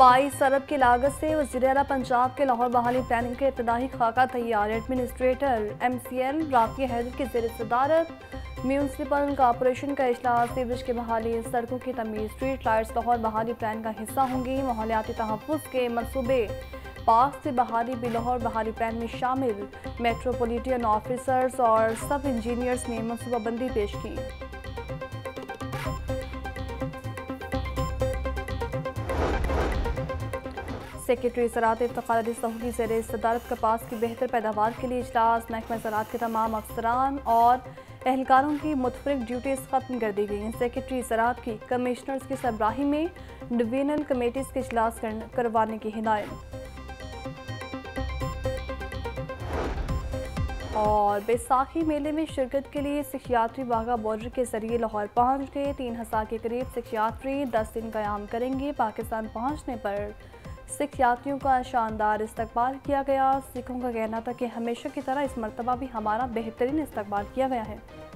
22 अरब की लागत से वज़ीर आला पंजाब के लाहौर बहाली प्लानिंग के इब्तदाई खाका तैयार। एडमिनिस्ट्रेटर MCL राकी हैदर की ज़ेर सदारत म्यूनसिपल कॉरपोरेशन का इजलास। सीवरेज की बहाली, सड़कों की तमीर, स्ट्रीट लाइट्स लाहौर बहाली प्लान का हिस्सा होंगी। माहौलियाती तहफ़्फ़ुज़ के मनसूबे पार्क से बहाली भी लाहौर बहाली प्लान में शामिल। मेट्रोपोलिटन ऑफिसर्स और सब इंजीनियर्स ने मनसूबाबंदी पेश की। सेक्रेटरी ज़राअत इफ्तिखार अली सहू की ज़ेर सदारत कपास की बेहतर पैदावार के लिए इजलास। महकमा ज़राअत के तमाम अफसरान और एहलकारों की मुतफरिक ड्यूटीज़ ख़त्म कर दी गई। सेक्रेटरी ज़राअत की कमिश्नर्स की सरबराही में डिवीजनल कमेटीज़ के इजलास करवाने की हिदायत। और बैसाखी मेले में शिरकत के लिए सिखियात्री वाघा बॉर्डर के जरिए लाहौर पहुँच गए। 3000 के करीब सिखियात्री 10 दिन क़याम करेंगे। पाकिस्तान पहुँचने पर सिख यात्रियों का शानदार इस्तकबाल किया गया। सिखों का कहना था कि हमेशा की तरह इस मरतबा भी हमारा बेहतरीन इस्तकबाल किया गया है।